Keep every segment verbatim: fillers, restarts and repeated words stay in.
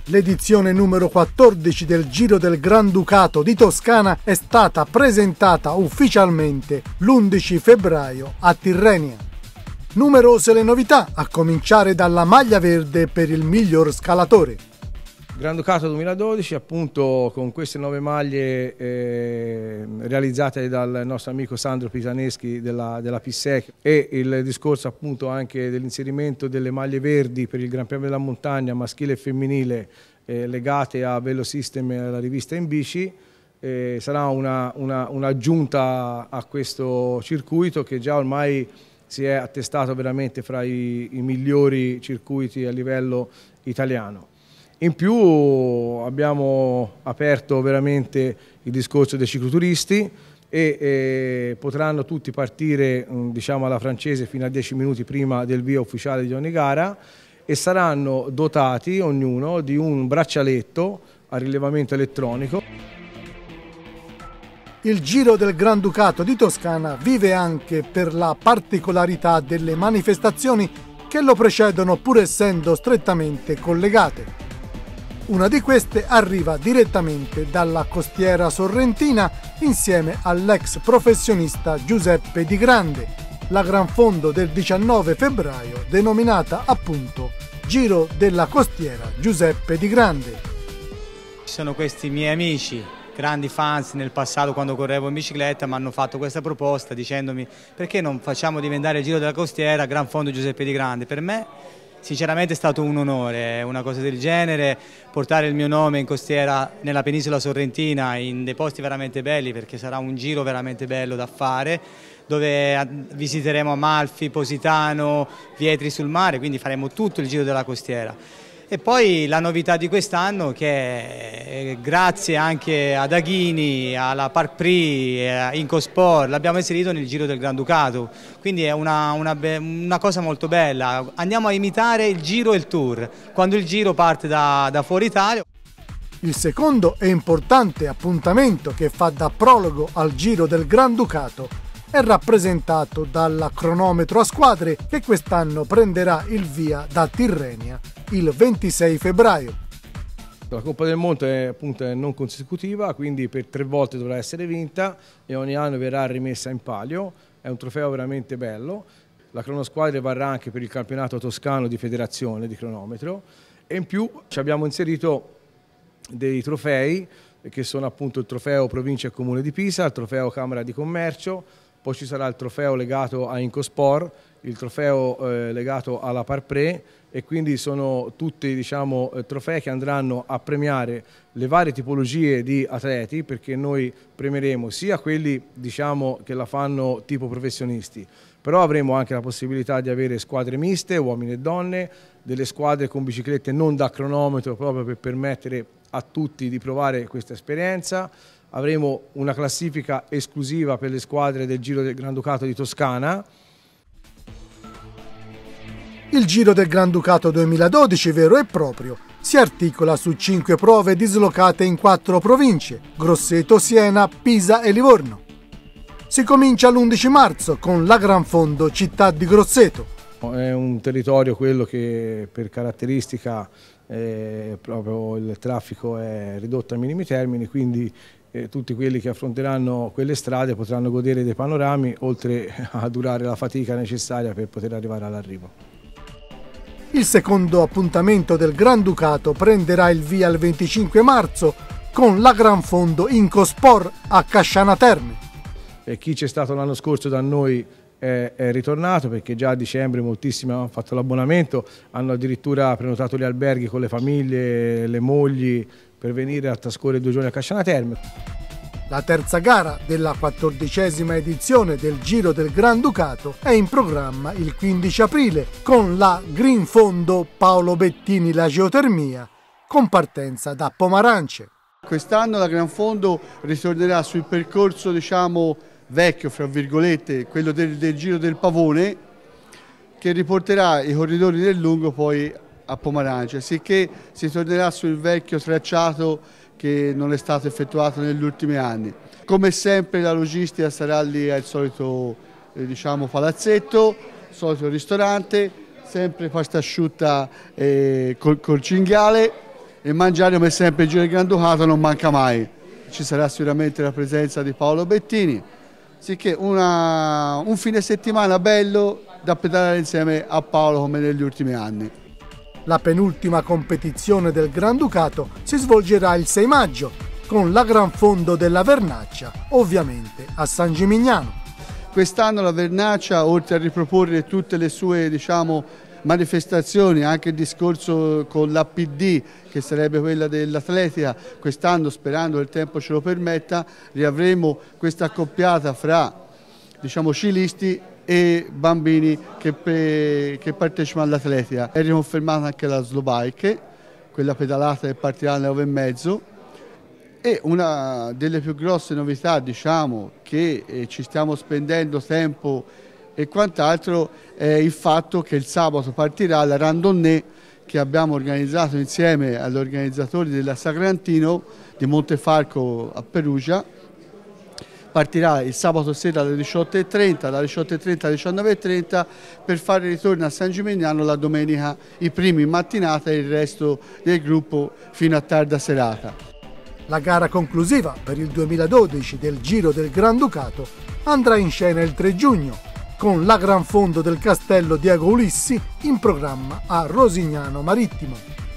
L'edizione numero quattordici del Giro del Granducato di Toscana è stata presentata ufficialmente l'undici febbraio a Tirrenia. Numerose le novità, a cominciare dalla maglia verde per il miglior scalatore. Granducato duemiladodici, appunto, con queste nuove maglie eh, realizzate dal nostro amico Sandro Pitaneschi della, della P S E C, e il discorso appunto anche dell'inserimento delle maglie verdi per il Gran Premio della Montagna maschile e femminile eh, legate a Velosystem e alla rivista In Bici, eh, sarà un'aggiunta una, a questo circuito che già ormai si è attestato veramente fra i, i migliori circuiti a livello italiano. In più abbiamo aperto veramente il discorso dei cicloturisti e eh, potranno tutti partire diciamo alla francese fino a dieci minuti prima del via ufficiale di ogni gara e saranno dotati ognuno di un braccialetto a rilevamento elettronico. Il Giro del Granducato di Toscana vive anche per la particolarità delle manifestazioni che lo precedono pur essendo strettamente collegate. Una di queste arriva direttamente dalla costiera sorrentina insieme all'ex professionista Giuseppe Di Grande, la gran fondo del diciannove febbraio denominata appunto Giro della Costiera Giuseppe Di Grande. Ci sono questi miei amici, grandi fans nel passato quando correvo in bicicletta, mi hanno fatto questa proposta dicendomi perché non facciamo diventare il Giro della Costiera Gran Fondo Giuseppe Di Grande. Per me sinceramente è stato un onore, una cosa del genere, portare il mio nome in costiera nella penisola sorrentina in dei posti veramente belli, perché sarà un giro veramente bello da fare, dove visiteremo Amalfi, Positano, Vietri sul mare, quindi faremo tutto il giro della costiera. E poi la novità di quest'anno che grazie anche ad Aghini, alla Park Prix, a Incosport l'abbiamo inserito nel Giro del Granducato, quindi è una, una, una cosa molto bella. Andiamo a imitare il Giro e il Tour, quando il Giro parte da, da fuori Italia. Il secondo e importante appuntamento che fa da prologo al Giro del Granducato è rappresentato dal cronometro a squadre che quest'anno prenderà il via da Tirrenia il ventisei febbraio. La Coppa del Mondo è appunto non consecutiva, quindi per tre volte dovrà essere vinta e ogni anno verrà rimessa in palio. È un trofeo veramente bello. La cronosquadre varrà anche per il campionato toscano di federazione di cronometro e in più ci abbiamo inserito dei trofei che sono appunto il trofeo Provincia e Comune di Pisa, il trofeo Camera di Commercio, poi ci sarà il trofeo legato a Incosport, il trofeo eh, legato alla Parpré, e quindi sono tutti diciamo, trofei che andranno a premiare le varie tipologie di atleti, perché noi premieremo sia quelli diciamo, che la fanno tipo professionisti, però avremo anche la possibilità di avere squadre miste, uomini e donne, delle squadre con biciclette non da cronometro proprio per permettere a tutti di provare questa esperienza. Avremo una classifica esclusiva per le squadre del Giro del Granducato di Toscana. Il Giro del Granducato duemiladodici vero e proprio si articola su cinque prove dislocate in quattro province: Grosseto, Siena, Pisa e Livorno. Si comincia l'undici marzo con la Gran Fondo Città di Grosseto. È un territorio quello che per caratteristica eh, proprio il traffico è ridotto ai minimi termini, quindi eh, tutti quelli che affronteranno quelle strade potranno godere dei panorami, oltre a durare la fatica necessaria per poter arrivare all'arrivo. Il secondo appuntamento del Granducato prenderà il via il venticinque marzo con la Gran Fondo Incosport a Casciana Terme. E chi c'è stato l'anno scorso da noi è, è ritornato, perché già a dicembre moltissimi hanno fatto l'abbonamento, hanno addirittura prenotato gli alberghi con le famiglie, le mogli per venire a trascorrere due giorni a Casciana Terme. La terza gara della quattordicesima edizione del Giro del Granducato è in programma il quindici aprile con la Green Fondo Paolo Bettini La Geotermia, con partenza da Pomarance. Quest'anno la Gran Fondo ritornerà sul percorso diciamo vecchio, fra virgolette, quello del, del Giro del Pavone, che riporterà i corridori del lungo poi a Pomarance, sicché si tornerà sul vecchio tracciato che non è stato effettuato negli ultimi anni. Come sempre la logistica sarà lì al solito eh, diciamo, palazzetto, solito ristorante, sempre pasta asciutta eh, col, col cinghiale, e mangiare come sempre il Giro del Granducato non manca mai. Ci sarà sicuramente la presenza di Paolo Bettini, sicché una, un fine settimana bello da pedalare insieme a Paolo come negli ultimi anni. La penultima competizione del Granducato si svolgerà il sei maggio con la Gran Fondo della Vernaccia, ovviamente a San Gimignano. Quest'anno la Vernaccia, oltre a riproporre tutte le sue, diciamo, manifestazioni, anche il discorso con l'A P D che sarebbe quella dell'atletica, quest'anno, sperando che il tempo ce lo permetta, riavremo questa accoppiata fra, diciamo, ciclisti e bambini che, che partecipano all'atletica. È riconfermata anche la slow bike, quella pedalata che partirà alle nove e mezzo, e una delle più grosse novità, diciamo, che eh, ci stiamo spendendo tempo e quant'altro, è il fatto che il sabato partirà la randonnée che abbiamo organizzato insieme agli organizzatori della Sagrantino di Montefalco a Perugia. Partirà il sabato sera alle diciotto e trenta, dalle diciotto e trenta alle diciannove e trenta, per fare ritorno a San Gimignano la domenica, i primi in mattinata e il resto del gruppo fino a tarda serata. La gara conclusiva per il duemiladodici del Giro del Granducato andrà in scena il tre giugno, con la Gran Fondo del Castello Diego Ulissi in programma a Rosignano Marittimo.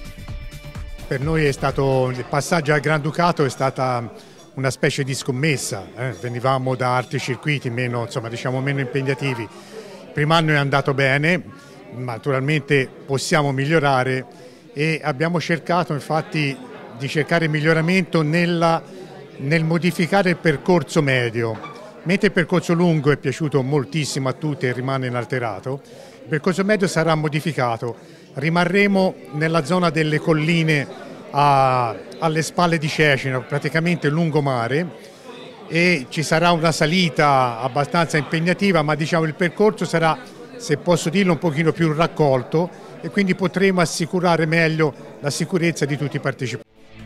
Per noi è stato, il passaggio al Granducato è stata una specie di scommessa, eh? Venivamo da altri circuiti meno, insomma, diciamo meno impegnativi. Il primo anno è andato bene, ma naturalmente possiamo migliorare e abbiamo cercato infatti di cercare miglioramento nella, nel modificare il percorso medio. Mentre il percorso lungo è piaciuto moltissimo a tutti e rimane inalterato, il percorso medio sarà modificato. Rimarremo nella zona delle colline a, alle spalle di Cecina, praticamente lungomare, e ci sarà una salita abbastanza impegnativa, ma diciamo il percorso sarà, se posso dirlo, un pochino più raccolto e quindi potremo assicurare meglio la sicurezza di tutti i partecipanti.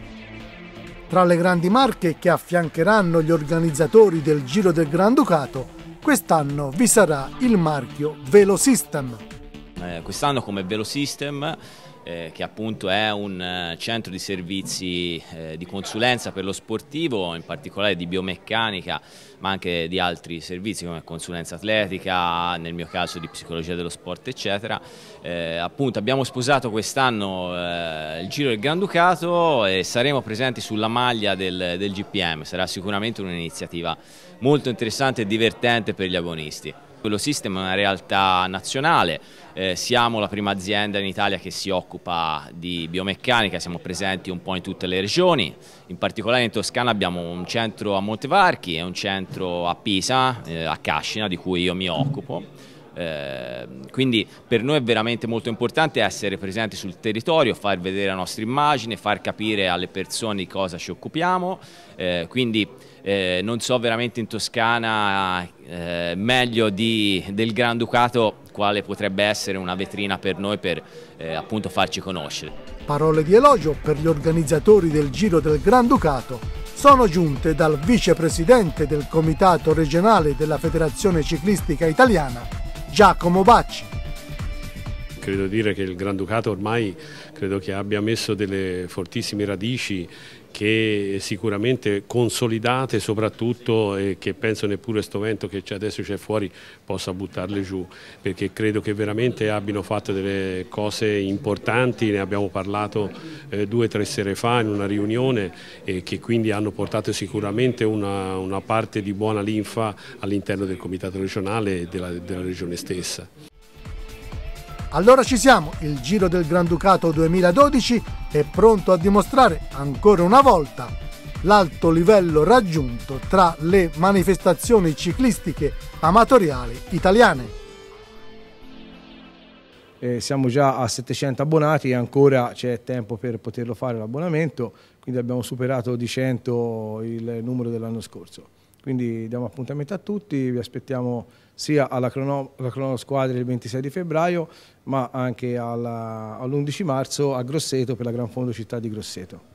Tra le grandi marche che affiancheranno gli organizzatori del Giro del Granducato, quest'anno vi sarà il marchio Velosystem. Eh, quest'anno come Velosystem, eh, che appunto è un eh, centro di servizi eh, di consulenza per lo sportivo, in particolare di biomeccanica, ma anche di altri servizi come consulenza atletica, nel mio caso di psicologia dello sport, eccetera. Eh, appunto abbiamo sposato quest'anno eh, il Giro del Granducato e saremo presenti sulla maglia del, del G P M. Sarà sicuramente un'iniziativa molto interessante e divertente per gli agonisti. Velosystem è una realtà nazionale, eh, siamo la prima azienda in Italia che si occupa di biomeccanica, siamo presenti un po' in tutte le regioni, in particolare in Toscana abbiamo un centro a Montevarchi e un centro a Pisa, eh, a Cascina, di cui io mi occupo. Eh, quindi per noi è veramente molto importante essere presenti sul territorio, far vedere la nostra immagine, far capire alle persone di cosa ci occupiamo, eh, quindi eh, non so veramente in Toscana eh, meglio di, del Granducato quale potrebbe essere una vetrina per noi per eh, appunto farci conoscere. Parole di elogio per gli organizzatori del Giro del Granducato sono giunte dal vicepresidente del Comitato regionale della Federazione Ciclistica Italiana, Giacomo Bacci. Credo dire che il Granducato ormai credo che abbia messo delle fortissime radici che sicuramente consolidate soprattutto e che penso neppure questo vento che adesso c'è fuori possa buttarle giù, perché credo che veramente abbiano fatto delle cose importanti, ne abbiamo parlato eh, due o tre sere fa in una riunione e che quindi hanno portato sicuramente una, una parte di buona linfa all'interno del Comitato regionale e della, della regione stessa. Allora ci siamo, il Giro del Granducato duemiladodici è pronto a dimostrare ancora una volta l'alto livello raggiunto tra le manifestazioni ciclistiche amatoriali italiane. Eh, siamo già a settecento abbonati e ancora c'è tempo per poterlo fare l'abbonamento, quindi abbiamo superato di cento il numero dell'anno scorso. Quindi diamo appuntamento a tutti, vi aspettiamo sia alla crono, alla cronosquadra il ventisei di febbraio, ma anche all'undici marzo a Grosseto per la Gran Fondo Città di Grosseto.